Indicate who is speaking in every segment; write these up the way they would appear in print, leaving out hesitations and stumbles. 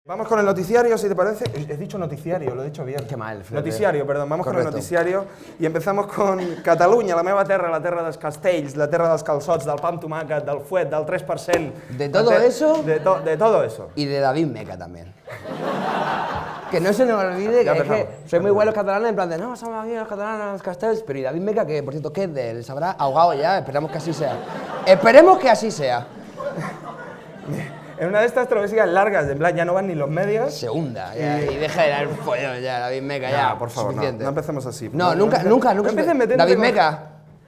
Speaker 1: Vamos con el noticiario, si te parece. He dicho noticiario, lo he dicho bien.
Speaker 2: Qué mal.
Speaker 1: Noticiario, perdón. Vamos
Speaker 2: Correcto.
Speaker 1: con el noticiario i empezamos con Catalunya, la meva terra, la terra dels castells, la terra dels calçots, del pa amb tomàquet, del fuet, del 3%.
Speaker 2: De todo eso.
Speaker 1: De todo eso.
Speaker 2: Y de David Meca también. Que no se nos olvide
Speaker 1: Ya
Speaker 2: que, es
Speaker 1: empezamos.
Speaker 2: que soy muy bueno los catalanes, en plan de no, somos aquí los catalanes, los castells, pero y David Meca, que por cierto, que es de él, se habrá ahogado ya, esperamos que así sea. Esperemos que así sea.
Speaker 1: En una de estas travesías largas, de en plan, ya no van ni los medios.
Speaker 2: Se hunda ya, y deja de dar el follón ya, David Meca, ya.
Speaker 1: por favor,
Speaker 2: suficiente.
Speaker 1: no empecemos así.
Speaker 2: No, nunca.
Speaker 1: No empieces metiéndote
Speaker 2: David
Speaker 1: con-
Speaker 2: Meca.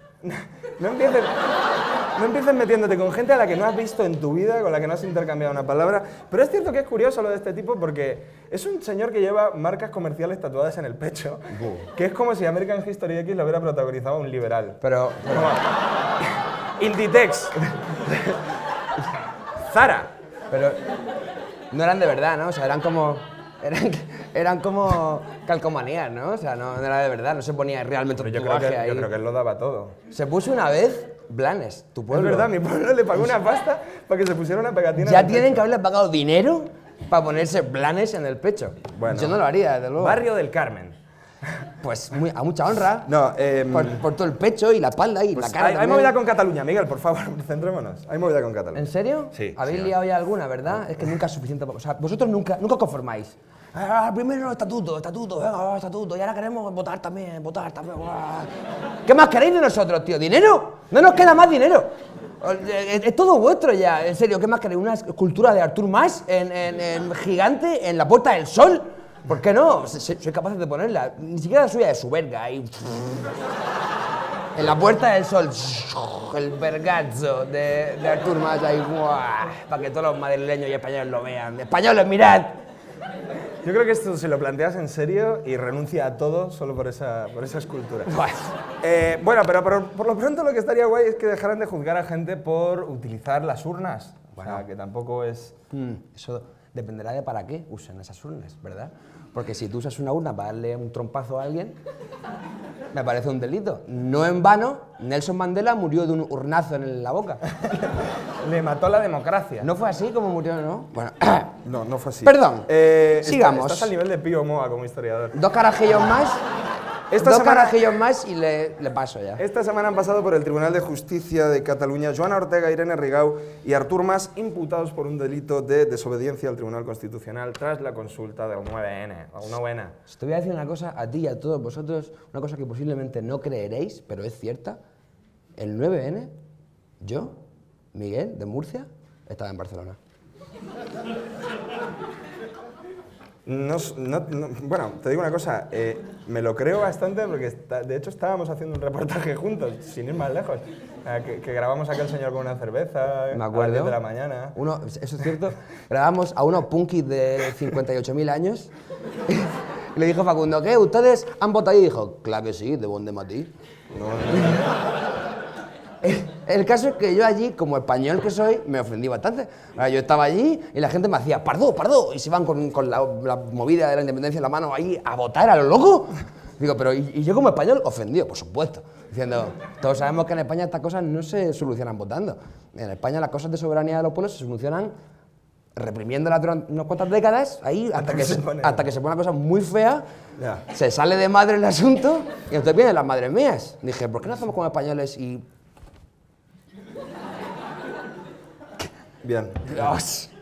Speaker 1: No empieces metiéndote con gente a la que no has visto en tu vida, con la que no has intercambiado una palabra. Pero es cierto que es curioso lo de este tipo porque es un señor que lleva marcas comerciales tatuadas en el pecho, que es como si American History X lo hubiera protagonizado un liberal.
Speaker 2: Pero
Speaker 1: Como Inditex, Zara.
Speaker 2: Pero no eran de verdad, ¿no? O sea, eran como calcomanías, ¿no? O sea, no era de verdad, no se ponía realmente
Speaker 1: Pero
Speaker 2: tatuaje ahí.
Speaker 1: yo creo que él lo daba todo.
Speaker 2: Se puso una vez Blanes, tu pueblo.
Speaker 1: Es verdad, mi pueblo le pagó una pasta para que se pusiera una pegatina.
Speaker 2: Ya
Speaker 1: en el
Speaker 2: tienen
Speaker 1: pecho.
Speaker 2: que haberle pagado dinero para ponerse Blanes en el pecho.
Speaker 1: Bueno.
Speaker 2: Yo no lo haría, desde luego.
Speaker 1: Barrio del Carmen.
Speaker 2: Pues a mucha honra.
Speaker 1: No,
Speaker 2: Por todo el pecho y la espalda y
Speaker 1: pues
Speaker 2: la cara
Speaker 1: hay
Speaker 2: también.
Speaker 1: movida con Cataluña, Miguel, por favor, centrémonos. Hay movida con Cataluña.
Speaker 2: ¿En serio?
Speaker 1: Sí,
Speaker 2: ¿Habéis
Speaker 1: sí,
Speaker 2: liado ya alguna, verdad? Es que nunca es suficiente. O sea, vosotros nunca conformáis. Primero estatuto, venga, estatuto, y ahora queremos votar también. Buah. ¿Qué más queréis de nosotros, tío? ¿Dinero? No nos queda más dinero. Es todo vuestro ya, en serio. ¿Qué más queréis? ¿Una escultura de Artur Mas en gigante en la Puerta del Sol? ¿Por qué no? Soy capaz de ponerla. Ni siquiera la suya, de su verga ahí. En la Puerta del Sol, el vergazzo de Artur Mas ahí, para que todos los madrileños y españoles lo vean. ¡Españoles, mirad!
Speaker 1: Yo creo que esto se lo planteas en serio y renuncia a todo solo por esa escultura. Bueno, pero por lo pronto lo que estaría guay es que dejaran de juzgar a gente por utilizar las urnas. O sea, que tampoco es...
Speaker 2: Eso dependerá de para qué usen esas urnas, ¿verdad? Porque si tú usas una urna para darle un trompazo a alguien, me parece un delito. No en vano, Nelson Mandela murió de un urnazo en la boca.
Speaker 1: Le mató la democracia.
Speaker 2: ¿No fue así como murió, no? Bueno,
Speaker 1: No fue así.
Speaker 2: Perdón, sigamos.
Speaker 1: Estás al nivel de Pío Moa como historiador.
Speaker 2: dos carajillos más.
Speaker 1: Esta
Speaker 2: Dos
Speaker 1: semana-
Speaker 2: carajillos más y le paso ya.
Speaker 1: Esta semana han pasado por el Tribunal de Justicia de Cataluña Joana Ortega, Irene Rigau y Artur Mas, imputados por un delito de desobediencia al Tribunal Constitucional tras la consulta del 9N, o una buena.
Speaker 2: Te voy a decir una cosa a ti y a todos vosotros, una cosa que posiblemente no creeréis, pero es cierta. El 9N, yo, Miguel, de Murcia, estaba en Barcelona.
Speaker 1: Bueno, te digo una cosa, me lo creo bastante porque de hecho estábamos haciendo un reportaje juntos, sin ir más lejos, que grabamos a aquel señor con una cerveza
Speaker 2: Me
Speaker 1: a
Speaker 2: acuerdo.
Speaker 1: las 10 de la mañana.
Speaker 2: Eso es cierto. Grabamos a unos punkis de 58.000 años. Y le dijo Facundo, ¿qué? ¿Ustedes han votado? Y dijo, claro que sí, de bon de matí. El caso es que yo allí, como español que soy, me ofendí bastante. Yo estaba allí y la gente me hacía, ¡Pardo, Pardo! Y se iban con la movida de la independencia en la mano ahí a votar a lo loco. Digo, pero y yo como español, ofendido, por supuesto. Diciendo, todos sabemos que en España estas cosas no se solucionan votando. En España las cosas de soberanía de los pueblos se solucionan reprimiéndola durante unas cuantas décadas, ahí, hasta que se pone una cosa muy fea,
Speaker 1: Ya.
Speaker 2: se sale de madre el asunto y entonces vienen las madres mías. Dije, ¿por qué no hacemos como españoles y...
Speaker 1: Bien.
Speaker 2: Dios.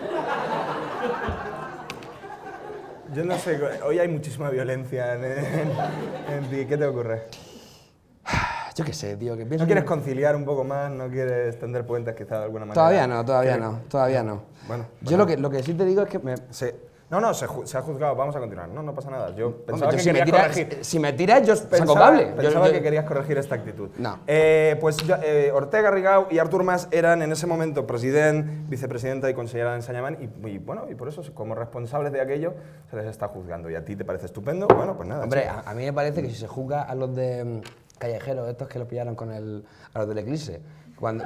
Speaker 1: Yo no sé, hoy hay muchísima violencia en ti. ¿Qué te ocurre?
Speaker 2: Yo qué sé, tío, que pienso...
Speaker 1: ¿No quieres conciliar un poco más? ¿No quieres tender puentes quizá de alguna manera?
Speaker 2: Todavía no.
Speaker 1: Bueno,
Speaker 2: Yo lo que sí te digo es que me...
Speaker 1: No, se ha juzgado, vamos a continuar. No pasa nada. Yo pensaba
Speaker 2: Hombre,
Speaker 1: que querías corregir.
Speaker 2: si me tiras, yo saco cable.
Speaker 1: Pensaba que querías corregir esta actitud.
Speaker 2: No.
Speaker 1: Ortega, Rigau y Artur Mas eran en ese momento presidente, vicepresidenta y consellera de Enseñament y por eso, como responsables de aquello, se les está juzgando. ¿Y a ti te parece estupendo? Bueno, pues nada.
Speaker 2: Hombre,
Speaker 1: chico.
Speaker 2: a mí me parece que si se juzga a los de callejeros, estos que lo pillaron a los del Eclipse, cuando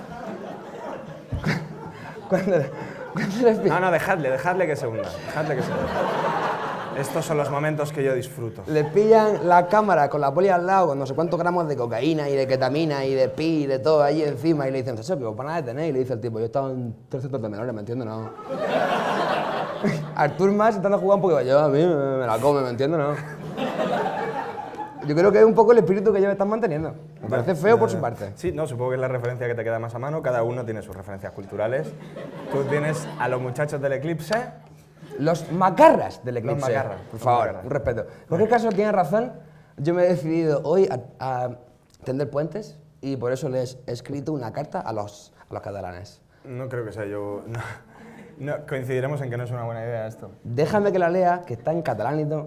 Speaker 2: les pillan,
Speaker 1: No, dejadle que se hunda. Dejadle que se hunda. Estos son los momentos que yo disfruto.
Speaker 2: les pillan la cámara con la poli al lado, con no sé cuántos gramos de cocaína y de ketamina y de pi y de todo allí encima, y le dicen, ¿eso qué os van a detener? Y le dice el tipo, yo he estado en 3 centros de menores, ¿me entiendes? No. Artur Mas intentando jugar un poco, yo a mí me la come, ¿me entiendes? ¿No? Yo creo que es un poco el espíritu que ellos están manteniendo. Me parece feo por su parte.
Speaker 1: Sí, no, supongo que es la referencia que te queda más a mano. Cada uno tiene sus referencias culturales. Tú tienes a los muchachos del Eclipse.
Speaker 2: Los macarras del Eclipse.
Speaker 1: Los macarras.
Speaker 2: Por favor, un respeto. En cualquier caso, tienes razón. Yo me he decidido hoy a tender puentes y por eso les he escrito una carta a los catalanes.
Speaker 1: No creo que sea yo... No, coincidiremos en que no es una buena idea esto.
Speaker 2: Déjame que la lea, que está en catalán y todo.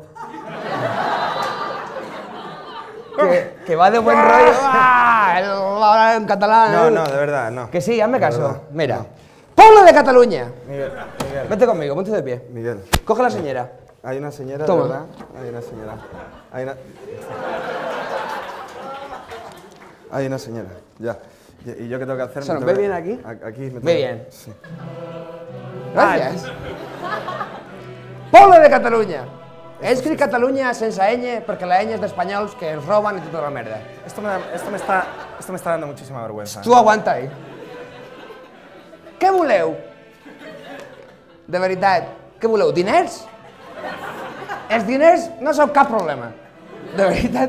Speaker 2: que va de buen rollo. Ahora en catalán.
Speaker 1: No, de verdad, no.
Speaker 2: Que sí, hazme
Speaker 1: De
Speaker 2: caso.
Speaker 1: verdad,
Speaker 2: Mira.
Speaker 1: no.
Speaker 2: ¡Pueblo de Cataluña!
Speaker 1: Miguel.
Speaker 2: Vete conmigo, ponte de pie.
Speaker 1: Miguel.
Speaker 2: Coge la señora.
Speaker 1: Hay una señora,
Speaker 2: Toma.
Speaker 1: de verdad. Hay una señora. Hay una señora, ya. ¿Y yo qué tengo que hacer?
Speaker 2: O sea, ¿nos ve bien aquí?
Speaker 1: Aquí me
Speaker 2: Ve bien.
Speaker 1: Sí.
Speaker 2: Gracias. Poble de Catalunya. He escrit Catalunya sense ñ perquè la ñ és d'espanyols que ens roben i tota la merda.
Speaker 1: Esto me está dando muchísima vergüenza.
Speaker 2: Tu aguanta ahí. Què voleu? De veritat, què voleu? Diners? Els diners no són cap problema. De veritat.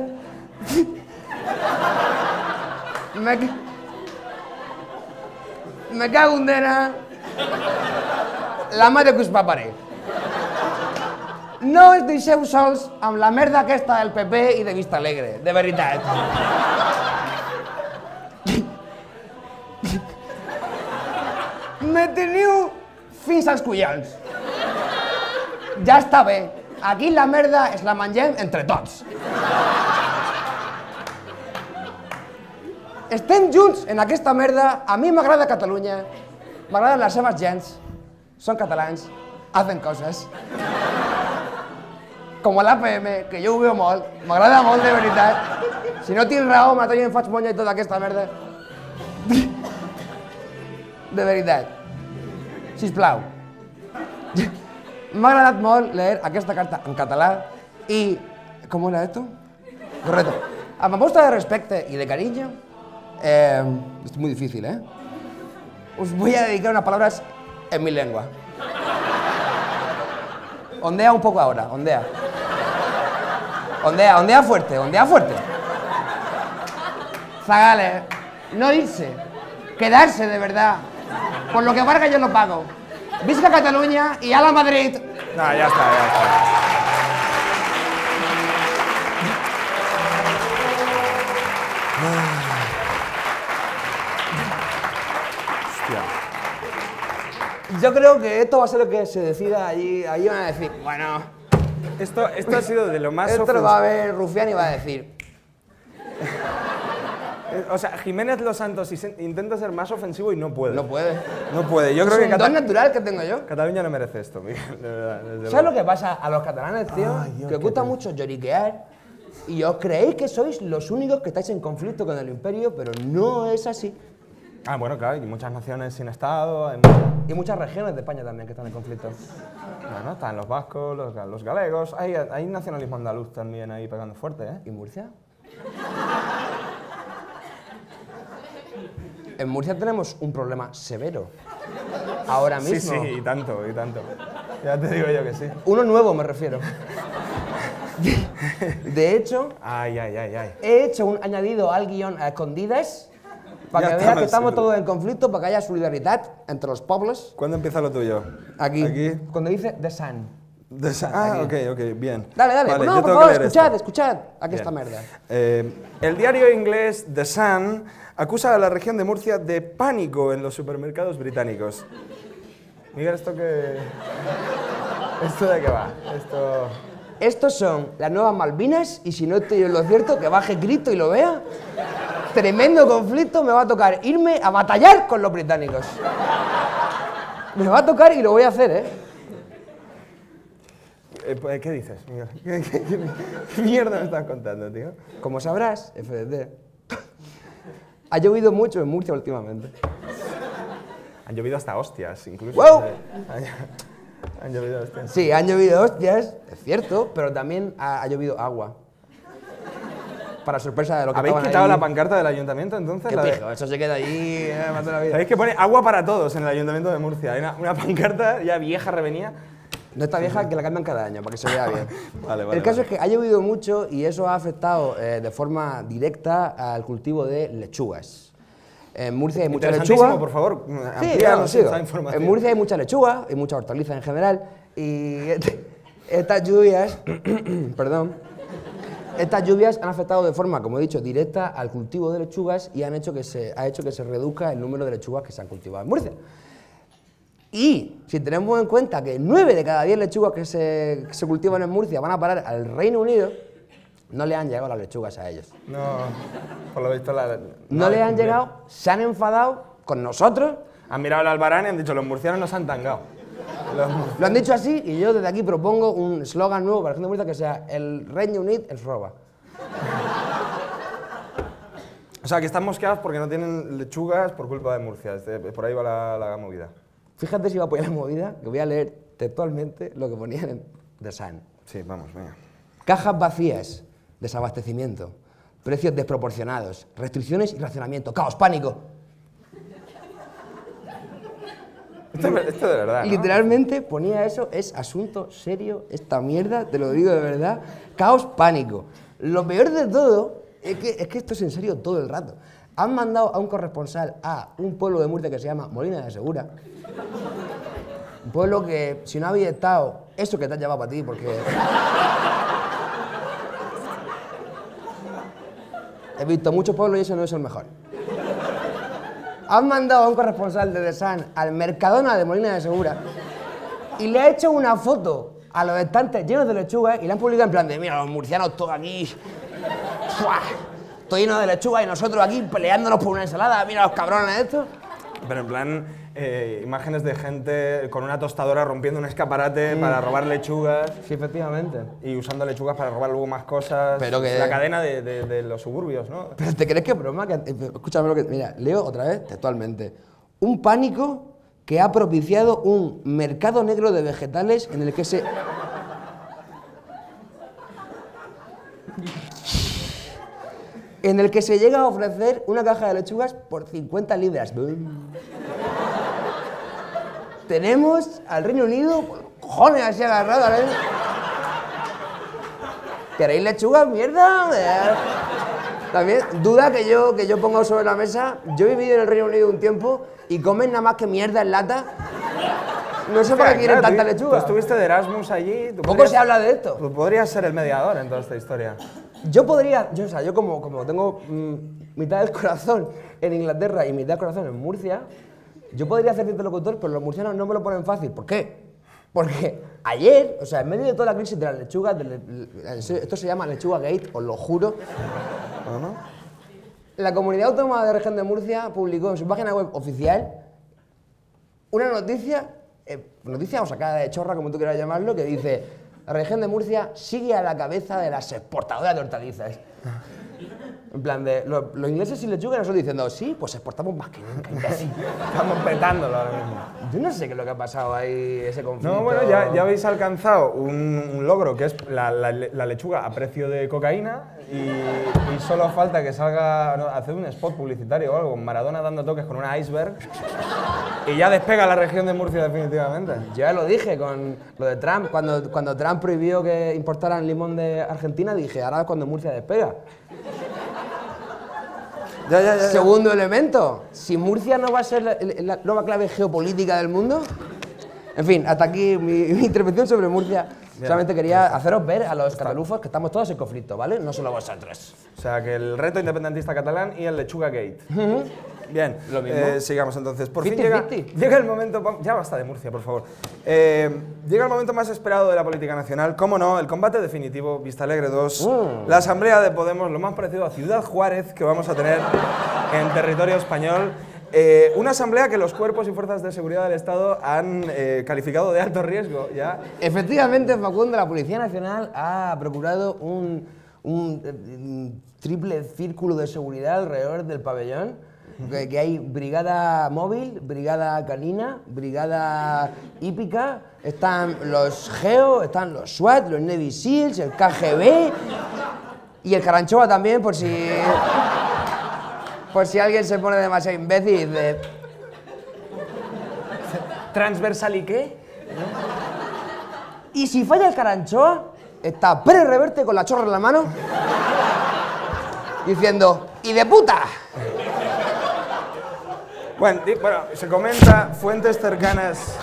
Speaker 2: Me cago en dena. La mare que us va parir. No us deixeu sols amb la merda aquesta del PP i de Vista Alegre, de veritat. Me teniu fins als collons. Ja està bé. Aquí la merda es la mengem entre tots. Estem junts en aquesta merda. A mi m'agrada Catalunya. M'agraden les seves gents. Són catalans. Hacen coses. Com a l'APM, que jo ho veo molt. M'agrada molt, de veritat. Si no tinc raó, me em faig monya i tota aquesta merda. De veritat. Sisplau. M'ha agradat molt leer aquesta carta en català y... ¿Cómo era esto? Correcto. A propuesta de respeto y de cariño, es muy difícil, ¿eh? Os voy a dedicar unas palabras en mi lengua. Ondea un poco ahora, ondea. Ondea fuerte, ondea fuerte. Zagales, no irse, quedarse de verdad. Por lo que valga yo lo pago. Visca Cataluña y ala Madrid.
Speaker 1: No, ya está, ya está. Hostia.
Speaker 2: Yo creo que esto va a ser lo que se decida allí. Allí van a decir, bueno,
Speaker 1: Esto ha sido de lo más
Speaker 2: esto lo va a ver Rufián y va a decir,
Speaker 1: O sea, Jiménez Los Santos intenta ser más ofensivo y no puede.
Speaker 2: no puede.
Speaker 1: No puede. Yo
Speaker 2: Es
Speaker 1: creo que
Speaker 2: un don natural que tengo yo.
Speaker 1: Cataluña no merece esto, Miguel. De verdad, desde
Speaker 2: ¿Sabes
Speaker 1: luego.
Speaker 2: lo que pasa a los catalanes, tío?
Speaker 1: Ay, Dios,
Speaker 2: que os
Speaker 1: qué
Speaker 2: gusta
Speaker 1: pena.
Speaker 2: mucho lloriquear y os creéis que sois los únicos que estáis en conflicto con el imperio, pero no es así.
Speaker 1: Ah, bueno, claro, hay muchas naciones sin Estado.
Speaker 2: Y muchas regiones de España también que están en conflicto.
Speaker 1: Bueno, están los vascos, los galegos. Hay nacionalismo andaluz también ahí pegando fuerte, ¿eh?
Speaker 2: ¿Y Murcia? En Murcia tenemos un problema severo. Ahora
Speaker 1: Sí,
Speaker 2: mismo.
Speaker 1: sí, y tanto, y tanto. Ya te digo yo que sí.
Speaker 2: Uno nuevo me refiero. De hecho,
Speaker 1: Ay.
Speaker 2: he hecho un añadido al guión a escondidas para
Speaker 1: Ya
Speaker 2: que veas que
Speaker 1: estamos,
Speaker 2: estamos
Speaker 1: sí.
Speaker 2: todos en conflicto, para que haya solidaridad entre los pueblos.
Speaker 1: ¿Cuándo empieza lo tuyo?
Speaker 2: Aquí.
Speaker 1: Aquí.
Speaker 2: Cuando dice The Sun.
Speaker 1: Ok, bien.
Speaker 2: Dale.
Speaker 1: Vale,
Speaker 2: No,
Speaker 1: yo
Speaker 2: por
Speaker 1: tengo
Speaker 2: favor,
Speaker 1: que leer
Speaker 2: escuchad,
Speaker 1: esto.
Speaker 2: escuchad. Aquí
Speaker 1: Bien.
Speaker 2: está merda.
Speaker 1: El diario inglés The Sun acusa a la región de Murcia de pánico en los supermercados británicos. Miguel, ¿esto qué...? ¿Esto de qué va? Esto...
Speaker 2: Estos son las nuevas Malvinas y si no estoy en lo cierto, que baje grito y lo vea. Tremendo conflicto, me va a tocar irme a batallar con los británicos. Me va a tocar y lo voy a hacer, ¿eh?
Speaker 1: ¿Qué dices, Miguel? ¿Qué mierda me estás contando, tío?
Speaker 2: Como sabrás, FDD, ha llovido mucho en Murcia últimamente.
Speaker 1: Han llovido hasta hostias, incluso.
Speaker 2: ¡Wow!
Speaker 1: Han llovido hostias.
Speaker 2: Sí, han llovido hostias, es cierto, pero también ha llovido agua. Para sorpresa de lo que
Speaker 1: ¿Habéis
Speaker 2: estaban
Speaker 1: quitado
Speaker 2: ahí.
Speaker 1: la pancarta del ayuntamiento entonces?
Speaker 2: Qué
Speaker 1: La de-
Speaker 2: pijo, eso se queda allí, me mató la vida.
Speaker 1: ¿Sabéis que pone agua para todos en el ayuntamiento de Murcia? Hay una pancarta ya vieja, revenía.
Speaker 2: No está vieja, que la cambian cada año, para que se vea bien.
Speaker 1: Vale.
Speaker 2: El caso es que ha llovido mucho y eso ha afectado de forma directa al cultivo de lechugas. En Murcia hay mucha lechuga.
Speaker 1: Por favor,
Speaker 2: Sí,
Speaker 1: amplíanos
Speaker 2: sigo.
Speaker 1: esta información.
Speaker 2: En Murcia hay mucha lechuga y mucha hortaliza en general. Y estas lluvias, perdón, estas lluvias han afectado de forma, como he dicho, directa al cultivo de lechugas y ha hecho que se reduzca el número de lechugas que se han cultivado en Murcia. Y si tenemos en cuenta que 9 de cada 10 lechugas que se cultivan en Murcia van a parar al Reino Unido, no le han llegado las lechugas a ellos.
Speaker 1: No, por lo visto
Speaker 2: No les han llegado, se han enfadado con nosotros.
Speaker 1: Han mirado al Albarán y han dicho, los murcianos nos han tangado.
Speaker 2: Lo han dicho así y yo desde aquí propongo un eslogan nuevo para la gente de Murcia que sea el Reino Unido ens roba.
Speaker 1: O sea, que están mosqueados porque no tienen lechugas por culpa de Murcia. Por ahí va la movida.
Speaker 2: Fíjate si va a apoyar la movida, que voy a leer textualmente lo que ponían en The Sun.
Speaker 1: Sí, vamos, venga.
Speaker 2: Cajas vacías, desabastecimiento, precios desproporcionados, restricciones y racionamiento, caos, pánico.
Speaker 1: Esto de verdad, ¿no?
Speaker 2: Literalmente ponía eso, es asunto serio, esta mierda, te lo digo de verdad, caos, pánico. Lo peor de todo es que esto es en serio todo el rato. Han mandado a un corresponsal a un pueblo de Murcia que se llama Molina de Segura. Un pueblo que, si no habéis estado, eso que te has llevado para ti, porque... He visto muchos pueblos y ese no es el mejor. Han mandado a un corresponsal de The Sun al Mercadona de Molina de Segura y le ha hecho una foto a los estantes llenos de lechugas y le han publicado en plan de, mira, los murcianos todos aquí... ¡Fua! Todo lleno de lechuga y nosotros aquí peleándonos por una ensalada, mira los cabrones estos.
Speaker 1: Pero en plan, imágenes de gente con una tostadora rompiendo un escaparate para robar lechugas.
Speaker 2: Sí, efectivamente.
Speaker 1: Y usando lechugas para robar luego más cosas.
Speaker 2: Pero que...
Speaker 1: La cadena de los suburbios, ¿no?
Speaker 2: Pero ¿te crees que es broma? Escúchame lo que... Mira, leo otra vez textualmente. Un pánico que ha propiciado un mercado negro de vegetales en el que se... en el que se llega a ofrecer una caja de lechugas por 50 libras. Tenemos al Reino Unido, cojones, así agarrado. ¿Queréis lechugas, mierda? También, duda que yo pongo sobre la mesa. Yo he vivido en el Reino Unido un tiempo y comen nada más que mierda en lata. No sé por qué quieren tanta lechuga.
Speaker 1: Tú estuviste de Erasmus allí.
Speaker 2: Poco se habla de esto.
Speaker 1: Tú podrías ser el mediador en toda esta historia.
Speaker 2: Yo podría, yo como tengo mitad del corazón en Inglaterra y mitad del corazón en Murcia, yo podría hacer de interlocutor, pero los murcianos no me lo ponen fácil. ¿Por qué? Porque ayer, o sea, en medio de toda la crisis de las lechugas, esto se llama Lechuga Gate, os lo juro,
Speaker 1: ¿No?
Speaker 2: la Comunidad Autónoma de la Región de Murcia publicó en su página web oficial una noticia o sacada de chorra, como tú quieras llamarlo, que dice: la región de Murcia sigue a la cabeza de las exportadoras de hortalizas. En plan de, los ingleses sin lechuga, nosotros diciendo, sí, pues exportamos más que nunca, imbécil.
Speaker 1: Estamos petándolo ahora mismo.
Speaker 2: Yo no sé qué es lo que ha pasado ahí, ese conflicto.
Speaker 1: No, bueno, ya habéis alcanzado un logro, que es la lechuga a precio de cocaína y solo falta que salga, no, hacer un spot publicitario o algo, con Maradona dando toques con una iceberg y ya despega la región de Murcia definitivamente.
Speaker 2: Yo ya lo dije con lo de Trump, cuando Trump prohibió que importaran limón de Argentina, dije, ahora es cuando Murcia despega.
Speaker 1: Ya.
Speaker 2: Segundo elemento, si Murcia no va a ser la nueva clave geopolítica del mundo. En fin, hasta aquí mi intervención sobre Murcia. Solamente quería haceros ver a los catalufos que estamos todos en conflicto, ¿vale? No solo vosotros.
Speaker 1: O sea, que el reto independentista catalán y el Lechuga Gate. Bien,
Speaker 2: lo mismo.
Speaker 1: Sigamos entonces. Por
Speaker 2: 50-50.
Speaker 1: fin llega el momento... Ya basta de Murcia, por favor. Llega el momento más esperado de la política nacional. ¿Cómo no? El combate definitivo, Vistalegre 2. La Asamblea de Podemos, lo más parecido a Ciudad Juárez que vamos a tener en territorio español. Una asamblea que los cuerpos y fuerzas de seguridad del Estado han calificado de alto riesgo, ¿ya?
Speaker 2: Efectivamente, Facundo, la Policía Nacional ha procurado un triple círculo de seguridad alrededor del pabellón. Que hay brigada móvil, brigada canina, brigada hípica, están los GEO, están los SWAT, los Navy SEALs, el KGB y el Caranchoa también, por si alguien se pone demasiado imbécil y dice...
Speaker 1: ¿Transversal y qué?
Speaker 2: Y si falla el Caranchoa, está Pérez Reverte con la chorra en la mano diciendo, ¡y de puta!
Speaker 1: Bueno, se comenta fuentes cercanas.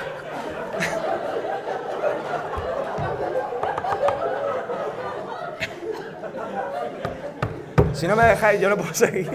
Speaker 1: Si no me dejáis, yo lo puedo seguir.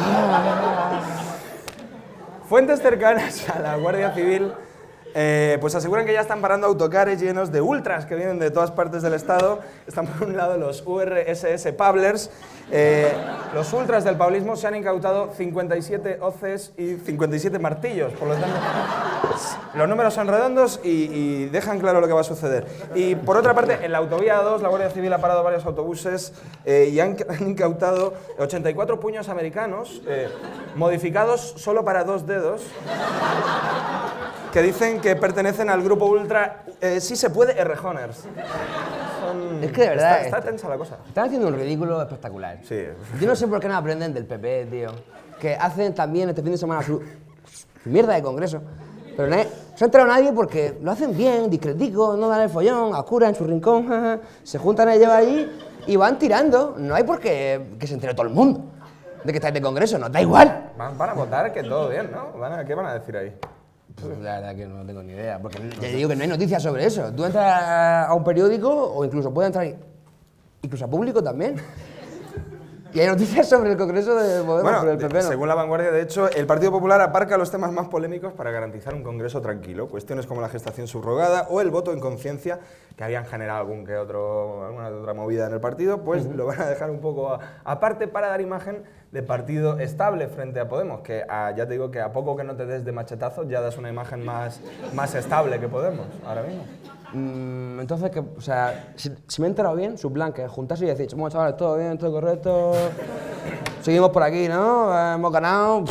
Speaker 1: Fuentes cercanas a la Guardia Civil pues aseguran que ya están parando autocares llenos de ultras que vienen de todas partes del estado. Están por un lado los URSS Pablers. Los ultras del pablismo se han incautado 57 hoces y 57 martillos. Por lo tanto, los números son redondos y dejan claro lo que va a suceder. Y por otra parte, en la autovía 2, la Guardia Civil ha parado varios autobuses y han incautado 84 puños americanos, modificados solo para 2 dedos, que dicen que pertenecen al grupo ultra Sí se puede Errejoners.
Speaker 2: Es que de verdad
Speaker 1: está tensa la cosa.
Speaker 2: Están haciendo un ridículo espectacular.
Speaker 1: Sí.
Speaker 2: Yo no sé por qué no aprenden del PP, tío. Que hacen también este fin de semana su mierda de congreso. Pero no se ha enterado nadie porque lo hacen bien, discretico, no dan el follón, a oscuras en su rincón, jaja. Se juntan ellos allí y van tirando. No hay por qué que se entere todo el mundo de que estáis de congreso, nos da igual.
Speaker 1: Van a votar que todo bien, ¿no? ¿Qué van a decir ahí?
Speaker 2: Pues la verdad que no tengo ni idea, porque ya digo que no hay noticias sobre eso. Tú entras a un periódico, o incluso puedes entrar incluso a público también, y hay noticias sobre el Congreso de Podemos, sobre el PP, ¿no?
Speaker 1: Según La Vanguardia, de hecho, el Partido Popular aparca los temas más polémicos para garantizar un Congreso tranquilo. Cuestiones como la gestación subrogada o el voto en conciencia, que habían generado alguna otra movida en el partido, pues lo van a dejar un poco aparte para dar imagen de partido estable frente a Podemos, que ya te digo que a poco que no te des de machetazos ya das una imagen más estable que Podemos ahora mismo.
Speaker 2: Entonces, o sea, si me he enterado bien, su plan que es juntarse y decir, bueno, chavales, todo bien, todo correcto, seguimos por aquí, ¿no? Hemos ganado.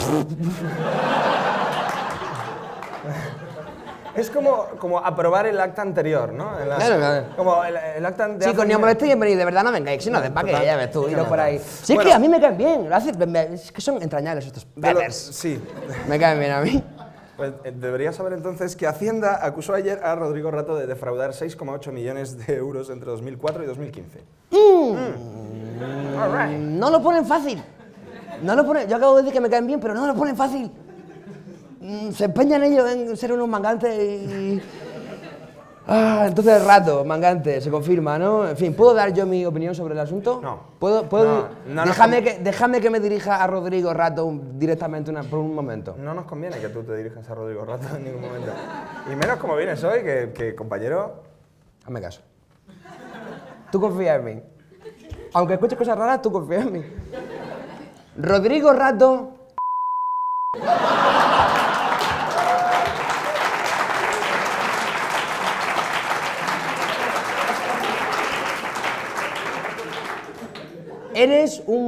Speaker 1: Es como aprobar el acta anterior, ¿no?
Speaker 2: Claro.
Speaker 1: Como el acta de...
Speaker 2: Chicos, ni os molestéis en venir, de verdad no vengáis, si no, ¿para qué? Ya ves tú, iros por ahí. Sí, es que a mí me caen bien, es que son entrañables estos peppers.
Speaker 1: Sí.
Speaker 2: Me caen bien a mí.
Speaker 1: Pues deberías saber entonces que Hacienda acusó ayer a Rodrigo Rato de defraudar 6,8 millones de euros entre 2004 y 2015.
Speaker 2: All right. No lo ponen fácil. No lo ponen, yo acabo de decir que me caen bien, pero no lo ponen fácil. Se empeñan ellos en ser unos mangantes y... entonces el Rato, mangante, se confirma, ¿no? En fin, ¿puedo dar yo mi opinión sobre el asunto?
Speaker 1: No.
Speaker 2: ¿Puedo?
Speaker 1: No,
Speaker 2: déjame que me dirija a Rodrigo Rato directamente por un momento.
Speaker 1: No nos conviene que tú te dirijas a Rodrigo Rato en ningún momento. Y menos como vienes hoy, que compañero...
Speaker 2: Hazme caso. Tú confías en mí. Aunque escuches cosas raras, tú confías en mí. Rodrigo Rato... Eres un...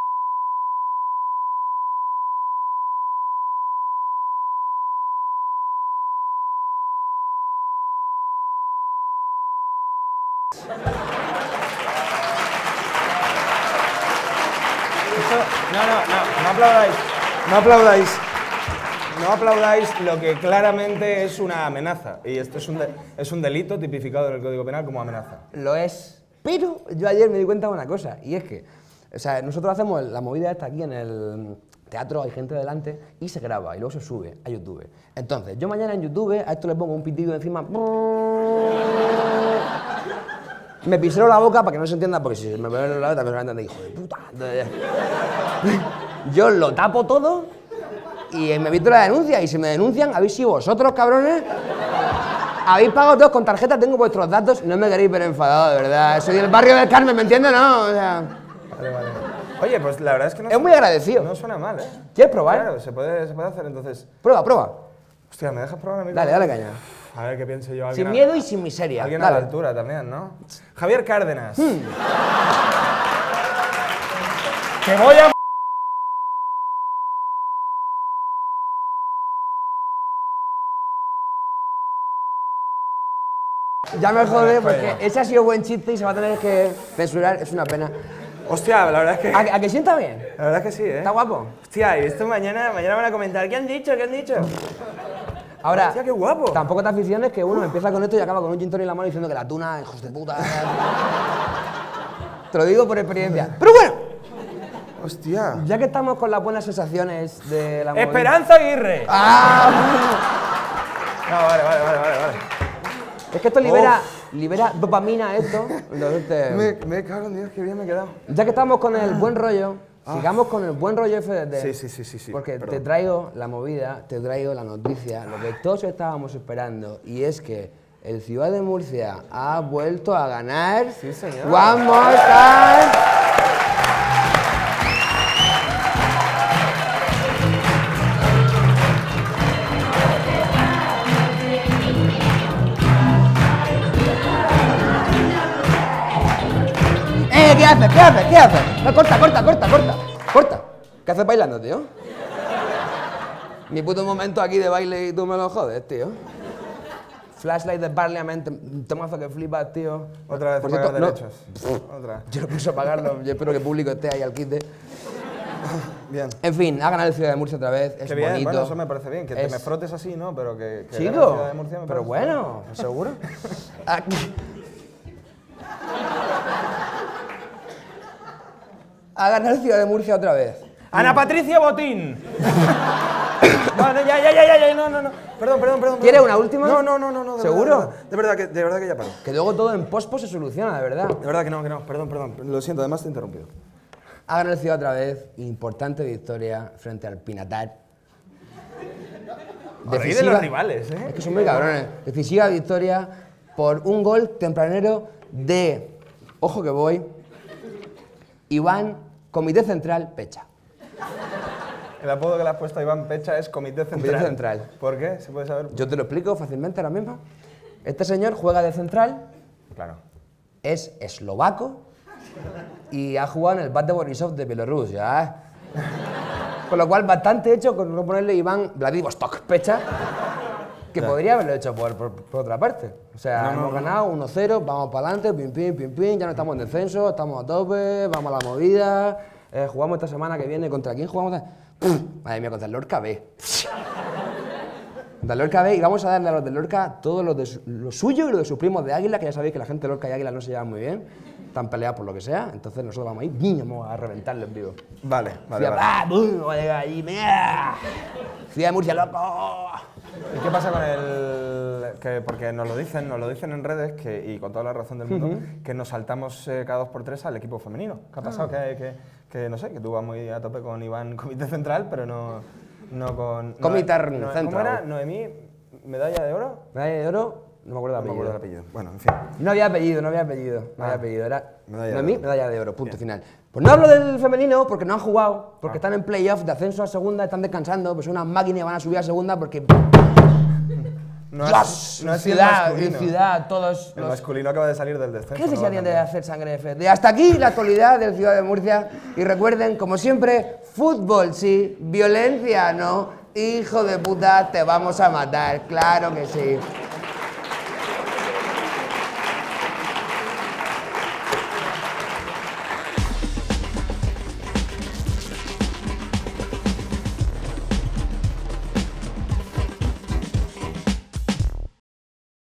Speaker 1: No aplaudáis. No aplaudáis. No aplaudáis lo que claramente es una amenaza. Y esto es un delito tipificado en el Código Penal como amenaza.
Speaker 2: Lo es. Pero yo ayer me di cuenta de una cosa, y es que, o sea, nosotros hacemos la movida esta aquí en el teatro, hay gente delante, y se graba, y luego se sube a YouTube. Entonces, yo mañana en YouTube a esto le pongo un pitido encima, me pisero la boca para que no se entienda, porque si me veo en la letra me van a entender, hijo de puta. Entonces, yo lo tapo todo, y me evito la denuncia, y si me denuncian, habéis sido vosotros, cabrones. Habéis pagado todos con tarjeta, tengo vuestros datos, no me queréis ver enfadado, de verdad. Soy del barrio del Carmen, ¿me entiendes? No, o sea...
Speaker 1: Vale. Oye, pues la verdad es que no...
Speaker 2: Es muy agradecido.
Speaker 1: No suena mal, ¿eh?
Speaker 2: ¿Quieres probar?
Speaker 1: Claro, se puede hacer entonces.
Speaker 2: Prueba.
Speaker 1: Hostia, ¿me dejas probar a mí?
Speaker 2: Dale caña.
Speaker 1: A ver qué pienso yo.
Speaker 2: Sin miedo y sin miseria.
Speaker 1: Alguien a la altura también, ¿no? Javier Cárdenas. Que voy a...
Speaker 2: Ya me jode porque ese ha sido buen chiste y se va a tener que censurar, es una pena.
Speaker 1: Hostia, la verdad es que...
Speaker 2: ¿A que sienta bien?
Speaker 1: La verdad es que sí, ¿eh?
Speaker 2: ¿Está guapo?
Speaker 1: Hostia, y esto mañana van a comentar, ¿qué han dicho?
Speaker 2: Ahora,
Speaker 1: Hostia, qué guapo.
Speaker 2: Tampoco te aficiones que uno empieza con esto y acaba con un gin tonic en la mano diciendo que la tuna, hijos de puta. Te lo digo por experiencia. Pero bueno,
Speaker 1: Hostia.
Speaker 2: ya que estamos con las buenas sensaciones de la movida...
Speaker 1: Esperanza Aguirre.
Speaker 2: ¡Ah!
Speaker 1: No, vale.
Speaker 2: Es que esto libera dopamina, esto. Entonces
Speaker 1: Me cago en Dios, qué bien me he quedado.
Speaker 2: ya que estamos con el buen rollo, sigamos con el buen rollo FDD.
Speaker 1: Sí.
Speaker 2: Porque
Speaker 1: perdón.
Speaker 2: te traigo la movida, te traigo la noticia, lo que todos estábamos esperando, y es que el Ciudad de Murcia ha vuelto a ganar.
Speaker 1: Sí, señor.
Speaker 2: One more time. ¿Qué haces? No, corta. ¿Qué haces bailando, tío? Mi puto momento aquí de baile y tú me lo jodes, tío. Flashlight de Parliament, temazo que flipas, tío.
Speaker 1: Otra vez
Speaker 2: Por
Speaker 1: pagar
Speaker 2: cierto,
Speaker 1: derechos. Otra.
Speaker 2: Yo no pienso pagarlo, yo espero que el público esté ahí al quite.
Speaker 1: Bien.
Speaker 2: En fin, ha ganado el Ciudad de Murcia otra vez, es
Speaker 1: Qué bien,
Speaker 2: bonito.
Speaker 1: bueno, eso me parece bien. Que te
Speaker 2: Es-
Speaker 1: me frotes así, ¿no? Pero que gane la
Speaker 2: Chico,
Speaker 1: Ciudad de Murcia me
Speaker 2: pero
Speaker 1: parece
Speaker 2: bueno, ¿seguro? Ha ganado el Ciudad de Murcia otra vez.
Speaker 1: ¡Ana Patricia Botín! No, ya, no. Perdón.
Speaker 2: ¿Quieres una última?
Speaker 1: No.
Speaker 2: ¿Seguro?
Speaker 1: De verdad que ya paro.
Speaker 2: Que luego todo en pospo se soluciona, de verdad.
Speaker 1: De verdad que no. Perdón. Lo siento, además te he interrumpido.
Speaker 2: Ha ganado el Ciudad otra vez, importante victoria frente al Pinatar.
Speaker 1: Reí de los rivales, ¿eh?
Speaker 2: Es que son muy cabrones. Decisiva victoria por un gol tempranero de, ojo que voy, Iván, Comité Central, Pecha.
Speaker 1: El apodo que le has puesto a Iván Pecha es Comité Central.
Speaker 2: Comité Central.
Speaker 1: ¿Por qué? ¿Se puede saber?
Speaker 2: Yo te lo explico fácilmente ahora mismo. Este señor juega de central,
Speaker 1: Claro.
Speaker 2: es eslovaco y ha jugado en el BAT de Borisov de Bielorrusia. ¿Eh? Con lo cual, bastante hecho con no ponerle Iván Vladivostok Pecha, que podría haberlo hecho por otra parte. O sea, hemos ganado 1-0, vamos para adelante, pim, ya no estamos en descenso, estamos a tope, vamos a la movida. Jugamos esta semana que viene, ¿contra quién jugamos? Madre mía, contra el Lorca B. Contra el Lorca B, y vamos a darle a los del Lorca todo lo suyo y lo de sus primos de Águila, que ya sabéis que la gente de Lorca y Águila no se llevan muy bien, están peleados por lo que sea, entonces nosotros vamos ahí, vamos a reventarlo en vivo.
Speaker 1: Vale.
Speaker 2: Vamos a llegar allí, mira. Ciudad de Murcia, loco.
Speaker 1: ¿Y qué pasa con el...? Porque nos lo dicen en redes, y con toda la razón del mundo, que nos saltamos cada 2x3 al equipo femenino. ¿Qué ha pasado? Que no sé, que tú vas muy a tope con Iván Comité Central, pero no con...
Speaker 2: Comité
Speaker 1: Central. ¿Cómo era? Noemí, medalla de oro.
Speaker 2: Medalla de oro, no me acuerdo
Speaker 1: No
Speaker 2: del
Speaker 1: me acuerdo
Speaker 2: apellido.
Speaker 1: del apellido. Bueno, en fin.
Speaker 2: No había apellido. Era
Speaker 1: medalla de
Speaker 2: Noemí,
Speaker 1: oro.
Speaker 2: medalla de oro, punto final. Pues no hablo del femenino porque no han jugado, porque están en playoff de ascenso a segunda, están descansando, pues son unas máquinas y van a subir a segunda porque...
Speaker 1: No
Speaker 2: ¡Dios!
Speaker 1: no
Speaker 2: en
Speaker 1: es el
Speaker 2: ciudad,
Speaker 1: masculino.
Speaker 2: en ciudad, todos
Speaker 1: El
Speaker 2: los...
Speaker 1: masculino acaba de salir del descenso.
Speaker 2: ¿Qué necesidad
Speaker 1: no
Speaker 2: tienen
Speaker 1: va
Speaker 2: de
Speaker 1: a
Speaker 2: hacer sangre de hasta aquí la actualidad del Ciudad de Murcia. Y recuerden, como siempre, fútbol sí, violencia no. Hijo de puta, te vamos a matar, claro que sí.